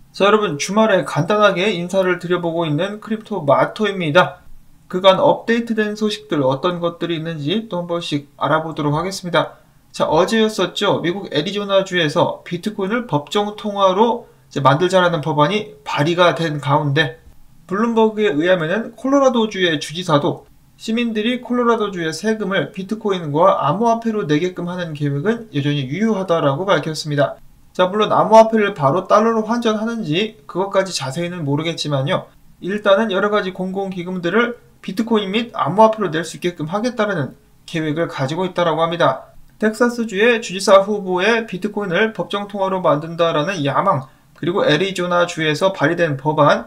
자, 여러분 주말에 간단하게 인사를 드려보고 있는 크립토 마토입니다. 그간 업데이트된 소식들 어떤 것들이 있는지 또 한 번씩 알아보도록 하겠습니다. 자, 어제였었죠. 미국 애리조나주에서 비트코인을 법정 통화로 만들자라는 법안이 발의가 된 가운데 블룸버그에 의하면은 콜로라도주의 주지사도 시민들이 콜로라도주의 세금을 비트코인과 암호화폐로 내게끔 하는 계획은 여전히 유효하다라고 밝혔습니다. 자, 물론 암호화폐를 바로 달러로 환전하는지 그것까지 자세히는 모르겠지만요. 일단은 여러가지 공공기금들을 비트코인 및 암호화폐로 낼 수 있게끔 하겠다는 계획을 가지고 있다고 합니다. 텍사스주의 주지사 후보의 비트코인을 법정통화로 만든다라는 야망, 그리고 애리조나주에서 발의된 법안,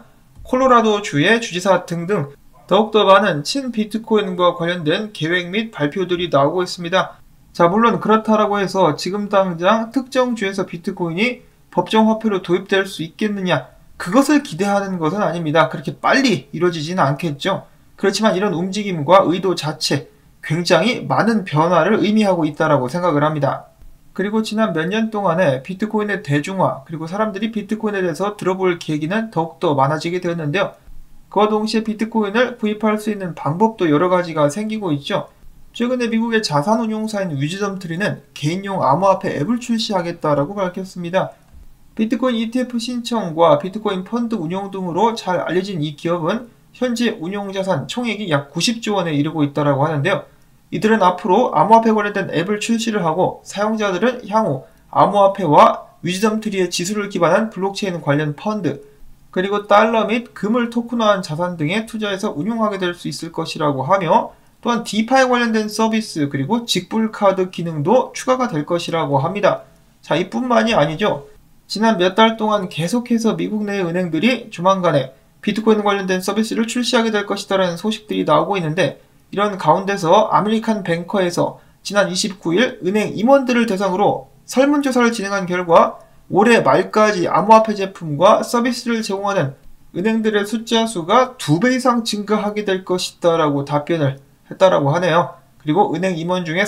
콜로라도주의 주지사 등등 더욱더 많은 친비트코인과 관련된 계획 및 발표들이 나오고 있습니다. 자, 물론 그렇다라고 해서 지금 당장 특정 주에서 비트코인이 법정화폐로 도입될 수 있겠느냐, 그것을 기대하는 것은 아닙니다. 그렇게 빨리 이루어지지는 않겠죠. 그렇지만 이런 움직임과 의도 자체 굉장히 많은 변화를 의미하고 있다고 생각을 합니다. 그리고 지난 몇 년 동안에 비트코인의 대중화, 그리고 사람들이 비트코인에 대해서 들어볼 계기는 더욱더 많아지게 되었는데요. 그와 동시에 비트코인을 구입할 수 있는 방법도 여러 가지가 생기고 있죠. 최근에 미국의 자산운용사인 위즈덤트리는 개인용 암호화폐 앱을 출시하겠다라고 밝혔습니다. 비트코인 ETF 신청과 비트코인 펀드 운용 등으로 잘 알려진 이 기업은 현재 운용자산 총액이 약 90조 원에 이르고 있다고 하는데요. 이들은 앞으로 암호화폐 관련된 앱을 출시를 하고 사용자들은 향후 암호화폐와 위즈덤트리의 지수를 기반한 블록체인 관련 펀드, 그리고 달러 및 금을 토큰화한 자산 등에 투자해서 운용하게 될 수 있을 것이라고 하며, 또한 디파이 관련된 서비스, 그리고 직불카드 기능도 추가가 될 것이라고 합니다. 자, 이뿐만이 아니죠. 지난 몇 달 동안 계속해서 미국 내 은행들이 조만간에 비트코인 관련된 서비스를 출시하게 될 것이다라는 소식들이 나오고 있는데, 이런 가운데서 아메리칸 뱅커에서 지난 29일 은행 임원들을 대상으로 설문조사를 진행한 결과 올해 말까지 암호화폐 제품과 서비스를 제공하는 은행들의 숫자 수가 2배 이상 증가하게 될 것이다라고 답변을 했다라고 하네요. 그리고 은행 임원 중에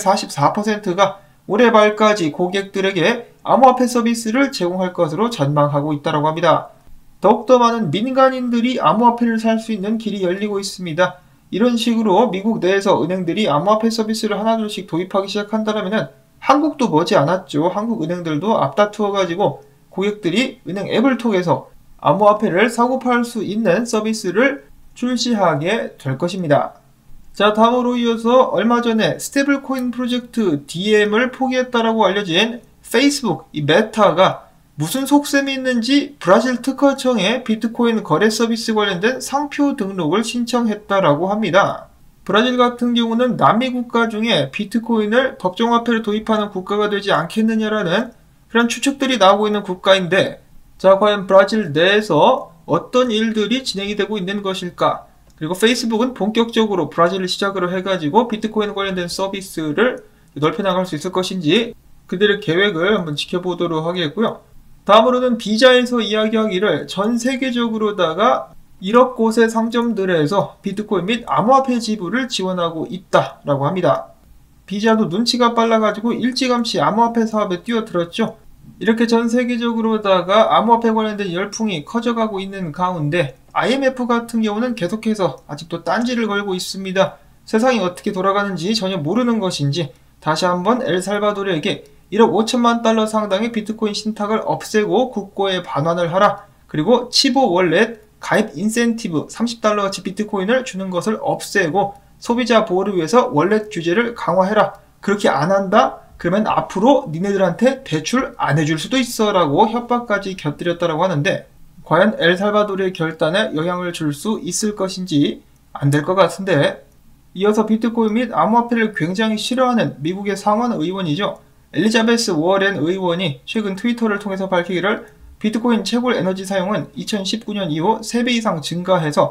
44%가 올해 말까지 고객들에게 암호화폐 서비스를 제공할 것으로 전망하고 있다고 합니다. 더욱더 많은 민간인들이 암호화폐를 살 수 있는 길이 열리고 있습니다. 이런 식으로 미국 내에서 은행들이 암호화폐 서비스를 하나둘씩 도입하기 시작한다면 한국도 머지않았죠. 한국 은행들도 앞다투어가지고 고객들이 은행 앱을 통해서 암호화폐를 사고 팔 수 있는 서비스를 출시하게 될 것입니다. 자, 다음으로 이어서 얼마 전에 스테이블 코인 프로젝트 DM을 포기했다라고 알려진 페이스북, 이 메타가 무슨 속셈이 있는지 브라질 특허청에 비트코인 거래 서비스 관련된 상표 등록을 신청했다라고 합니다. 브라질 같은 경우는 남미 국가 중에 비트코인을 법정화폐로 도입하는 국가가 되지 않겠느냐라는 그런 추측들이 나오고 있는 국가인데, 자, 과연 브라질 내에서 어떤 일들이 진행이 되고 있는 것일까? 그리고 페이스북은 본격적으로 브라질을 시작으로 해가지고 비트코인 관련된 서비스를 넓혀나갈 수 있을 것인지 그들의 계획을 한번 지켜보도록 하겠고요. 다음으로는 비자에서 이야기하기를 전 세계적으로다가 1억 곳의 상점들에서 비트코인 및 암호화폐 지불을 지원하고 있다라고 합니다. 비자도 눈치가 빨라가지고 일찌감치 암호화폐 사업에 뛰어들었죠. 이렇게 전 세계적으로다가 암호화폐 관련된 열풍이 커져가고 있는 가운데 IMF 같은 경우는 계속해서 아직도 딴지를 걸고 있습니다. 세상이 어떻게 돌아가는지 전혀 모르는 것인지 다시 한번 엘살바도르에게 1억 5천만 달러 상당의 비트코인 신탁을 없애고 국고에 반환을 하라. 그리고 치보 월렛 가입 인센티브 30달러어치 비트코인을 주는 것을 없애고 소비자 보호를 위해서 월렛 규제를 강화해라. 그렇게 안 한다? 그러면 앞으로 니네들한테 대출 안 해줄 수도 있어 라고 협박까지 곁들였다고 하는데, 과연 엘살바도르의 결단에 영향을 줄 수 있을 것인지 안 될 것 같은데, 이어서 비트코인 및 암호화폐를 굉장히 싫어하는 미국의 상원 의원이죠. 엘리자베스 워렌 의원이 최근 트위터를 통해서 밝히기를 비트코인 채굴 에너지 사용은 2019년 이후 3배 이상 증가해서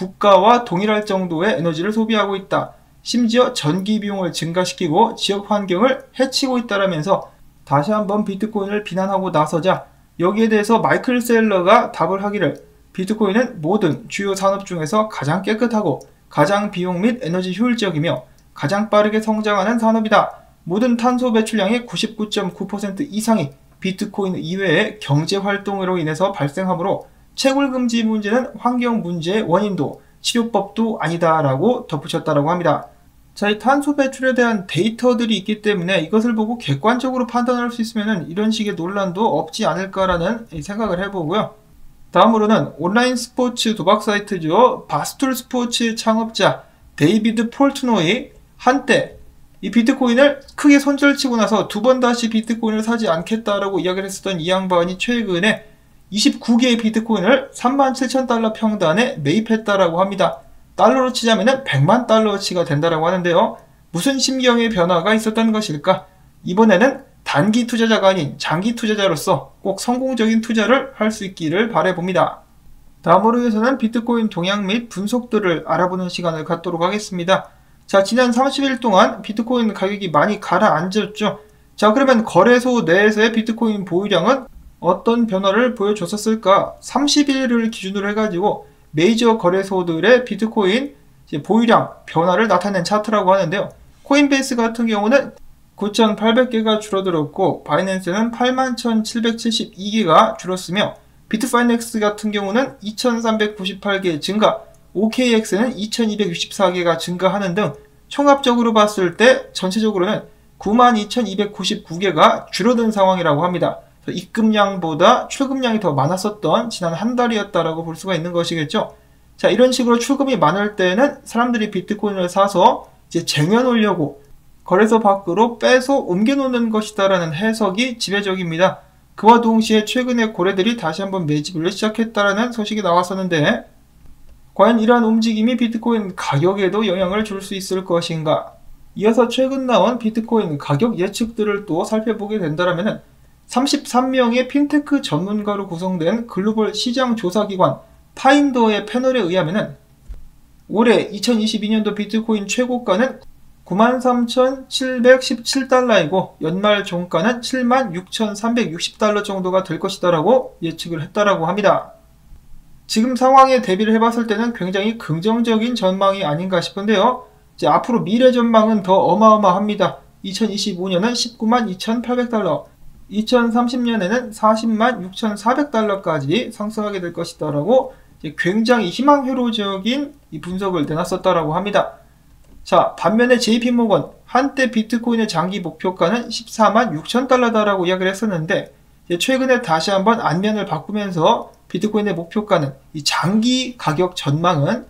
국가와 동일할 정도의 에너지를 소비하고 있다. 심지어 전기 비용을 증가시키고 지역 환경을 해치고 있다라면서 다시 한번 비트코인을 비난하고 나서자, 여기에 대해서 마이클 셀러가 답을 하기를 비트코인은 모든 주요 산업 중에서 가장 깨끗하고 가장 비용 및 에너지 효율적이며 가장 빠르게 성장하는 산업이다. 모든 탄소 배출량의 99.9% 이상이 비트코인 이외의 경제 활동으로 인해서 발생하므로 채굴 금지 문제는 환경 문제의 원인도 치료법도 아니다라고 덧붙였다라고 합니다. 자, 이 탄소 배출에 대한 데이터들이 있기 때문에 이것을 보고 객관적으로 판단할 수 있으면 이런 식의 논란도 없지 않을까라는 생각을 해보고요. 다음으로는 온라인 스포츠 도박 사이트죠. 바스툴 스포츠의 창업자 데이비드 폴트노이 한때 이 비트코인을 크게 손절치고 나서 두 번 다시 비트코인을 사지 않겠다라고 이야기를 했었던 이 양반이 최근에 29개의 비트코인을 37,000달러 평단에 매입했다라고 합니다. 달러로 치자면 100만 달러치가 된다라고 하는데요. 무슨 심경의 변화가 있었던 것일까? 이번에는 단기 투자자가 아닌 장기 투자자로서 꼭 성공적인 투자를 할 수 있기를 바라봅니다. 다음으로 해서는 비트코인 동향 및 분석들을 알아보는 시간을 갖도록 하겠습니다. 자, 지난 30일 동안 비트코인 가격이 많이 가라앉았죠. 자, 그러면 거래소 내에서의 비트코인 보유량은 어떤 변화를 보여줬었을까? 30일을 기준으로 해가지고 메이저 거래소들의 비트코인 보유량 변화를 나타낸 차트라고 하는데요. 코인베이스 같은 경우는 9,800개가 줄어들었고 바이낸스는 81,772개가 줄었으며 비트파이넥스 같은 경우는 2,398개 증가, OKX는 2,264개가 증가하는 등 총합적으로 봤을 때 전체적으로는 92,299개가 줄어든 상황이라고 합니다. 입금량보다 출금량이 더 많았었던 지난 한 달이었다라고 볼 수가 있는 것이겠죠. 자, 이런 식으로 출금이 많을 때는 사람들이 비트코인을 사서 이제 쟁여놓으려고 거래소 밖으로 빼서 옮겨놓는 것이다라는 해석이 지배적입니다. 그와 동시에 최근에 고래들이 다시 한번 매집을 시작했다라는 소식이 나왔었는데 과연 이러한 움직임이 비트코인 가격에도 영향을 줄 수 있을 것인가? 이어서 최근 나온 비트코인 가격 예측들을 또 살펴보게 된다면 33명의 핀테크 전문가로 구성된 글로벌 시장 조사기관 파인더의 패널에 의하면 올해 2022년도 비트코인 최고가는 93,717달러이고 연말 종가는 76,360달러 정도가 될 것이다라고 예측을 했다라고 합니다. 지금 상황에 대비를 해봤을 때는 굉장히 긍정적인 전망이 아닌가 싶은데요. 이제 앞으로 미래 전망은 더 어마어마합니다. 2025년은 192,800달러, 2030년에는 406,400달러까지 상승하게 될 것이다라고 굉장히 희망회로적인 분석을 내놨었다라고 합니다. 자, 반면에 JP모건 한때 비트코인의 장기 목표가는 146,000달러다라고 이야기를 했었는데 최근에 다시 한번 안면을 바꾸면서 비트코인의 목표가는 이 장기 가격 전망은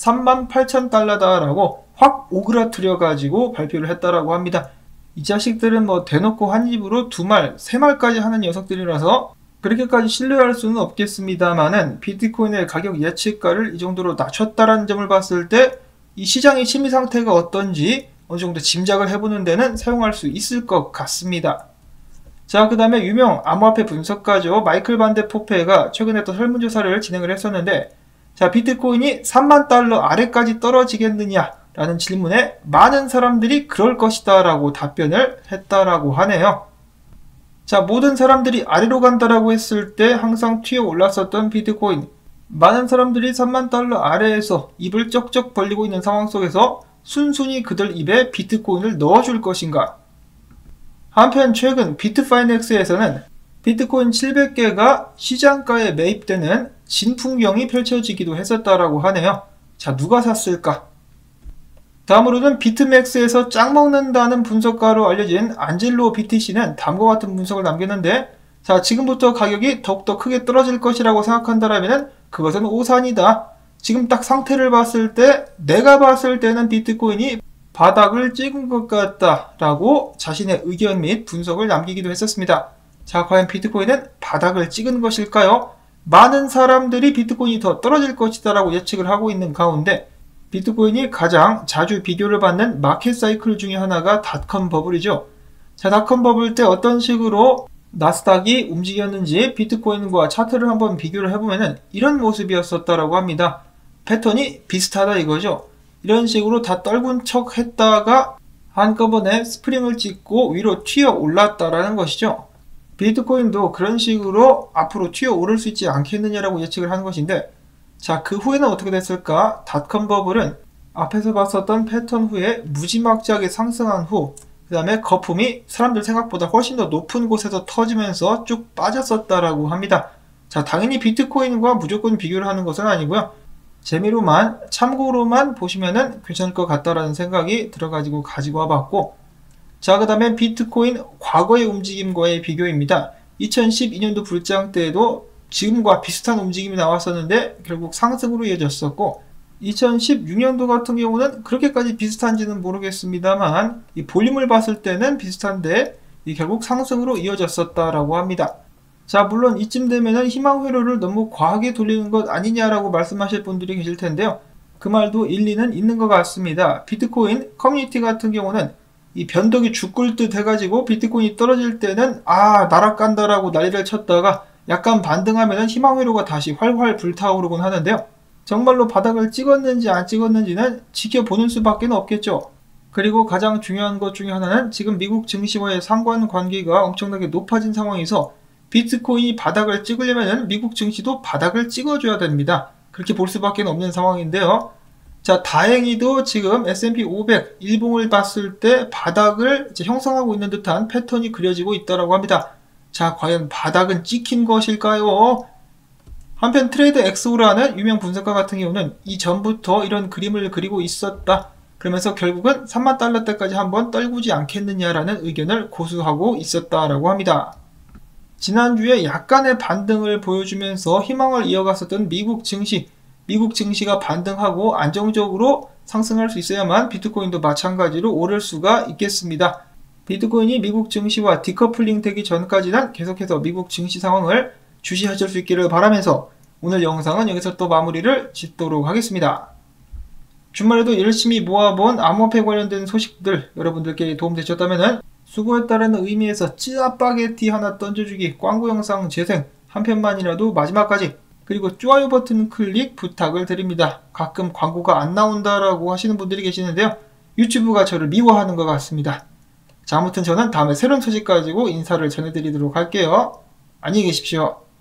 38,000달러다라고 확 오그라뜨려 가지고 발표를 했다라고 합니다. 이 자식들은 뭐 대놓고 한 입으로 두 말, 세 말까지 하는 녀석들이라서 그렇게까지 신뢰할 수는 없겠습니다만은 비트코인의 가격 예측가를 이 정도로 낮췄다라는 점을 봤을 때 이 시장의 심리 상태가 어떤지 어느 정도 짐작을 해보는 데는 사용할 수 있을 것 같습니다. 자, 그 다음에 유명 암호화폐 분석가죠. 마이클 반데 포페가 최근에 또 설문조사를 진행을 했었는데 자, 비트코인이 3만 달러 아래까지 떨어지겠느냐 라는 질문에 많은 사람들이 그럴 것이다 라고 답변을 했다라고 하네요. 자, 모든 사람들이 아래로 간다라고 했을 때 항상 튀어 올랐었던 비트코인, 많은 사람들이 3만 달러 아래에서 입을 쩍쩍 벌리고 있는 상황 속에서 순순히 그들 입에 비트코인을 넣어줄 것인가? 한편 최근 비트파이넥스에서는 비트코인 700개가 시장가에 매입되는 진풍경이 펼쳐지기도 했었다라고 하네요. 자, 누가 샀을까? 다음으로는 비트맥스에서 짱 먹는다는 분석가로 알려진 안젤로 BTC는 다음과 같은 분석을 남겼는데 자, 지금부터 가격이 더욱더 크게 떨어질 것이라고 생각한다면 그것은 오산이다. 지금 딱 상태를 봤을 때 내가 봤을 때는 비트코인이 바닥을 찍은 것 같다 라고 자신의 의견 및 분석을 남기기도 했었습니다. 자, 과연 비트코인은 바닥을 찍은 것일까요? 많은 사람들이 비트코인이 더 떨어질 것이다 라고 예측을 하고 있는 가운데 비트코인이 가장 자주 비교를 받는 마켓 사이클 중에 하나가 닷컴 버블이죠. 자, 닷컴 버블 때 어떤 식으로 나스닥이 움직였는지 비트코인과 차트를 한번 비교를 해보면 이런 모습이었었다라고 합니다. 패턴이 비슷하다 이거죠. 이런 식으로 다 떨군 척 했다가 한꺼번에 스프링을 찍고 위로 튀어 올랐다라는 것이죠. 비트코인도 그런 식으로 앞으로 튀어 오를 수 있지 않겠느냐라고 예측을 하는 것인데 자, 그 후에는 어떻게 됐을까? 닷컴 버블은 앞에서 봤었던 패턴 후에 무지막지하게 상승한 후 그 그 다음에 거품이 사람들 생각보다 훨씬 더 높은 곳에서 터지면서 쭉 빠졌었다라고 합니다. 자, 당연히 비트코인과 무조건 비교를 하는 것은 아니고요. 재미로만, 참고로만 보시면은 괜찮을 것 같다라는 생각이 들어가지고 가지고 와봤고, 자, 그 다음에 비트코인 과거의 움직임과의 비교입니다. 2012년도 불장 때에도 지금과 비슷한 움직임이 나왔었는데 결국 상승으로 이어졌었고, 2016년도 같은 경우는 그렇게까지 비슷한지는 모르겠습니다만 이 볼륨을 봤을 때는 비슷한데 결국 상승으로 이어졌었다라고 합니다. 자, 물론 이쯤 되면은 희망 회로를 너무 과하게 돌리는 것 아니냐라고 말씀하실 분들이 계실 텐데요. 그 말도 일리는 있는 것 같습니다. 비트코인 커뮤니티 같은 경우는 이 변덕이 죽을 듯 해가지고 비트코인이 떨어질 때는 날아간다라고 난리를 쳤다가 약간 반등하면은 희망 회로가 다시 활활 불타오르곤 하는데요. 정말로 바닥을 찍었는지 안 찍었는지는 지켜보는 수밖에 없겠죠. 그리고 가장 중요한 것 중에 하나는 지금 미국 증시와의 상관관계가 엄청나게 높아진 상황에서 비트코인이 바닥을 찍으려면 미국 증시도 바닥을 찍어줘야 됩니다. 그렇게 볼 수밖에 없는 상황인데요. 자, 다행히도 지금 S&P 500 일봉을 봤을 때 바닥을 이제 형성하고 있는 듯한 패턴이 그려지고 있다고 합니다. 자, 과연 바닥은 찍힌 것일까요? 한편 트레이드 엑소라는 유명 분석가 같은 경우는 이전부터 이런 그림을 그리고 있었다. 그러면서 결국은 3만 달러 때까지 한번 떨구지 않겠느냐라는 의견을 고수하고 있었다라고 합니다. 지난주에 약간의 반등을 보여주면서 희망을 이어갔었던 미국 증시가 반등하고 안정적으로 상승할 수 있어야만 비트코인도 마찬가지로 오를 수가 있겠습니다. 비트코인이 미국 증시와 디커플링 되기 전까지는 계속해서 미국 증시 상황을 주시하실 수 있기를 바라면서 오늘 영상은 여기서 또 마무리를 짓도록 하겠습니다. 주말에도 열심히 모아본 암호화폐 관련된 소식들 여러분들께 도움되셨다면 수고했다는 의미에서 찌아빠게티 하나 던져주기, 광고 영상 재생 한 편만이라도 마지막까지, 그리고 좋아요 버튼 클릭 부탁을 드립니다. 가끔 광고가 안 나온다라고 하시는 분들이 계시는데요. 유튜브가 저를 미워하는 것 같습니다. 자, 아무튼 저는 다음에 새로운 소식 가지고 인사를 전해드리도록 할게요. 안녕히 계십시오.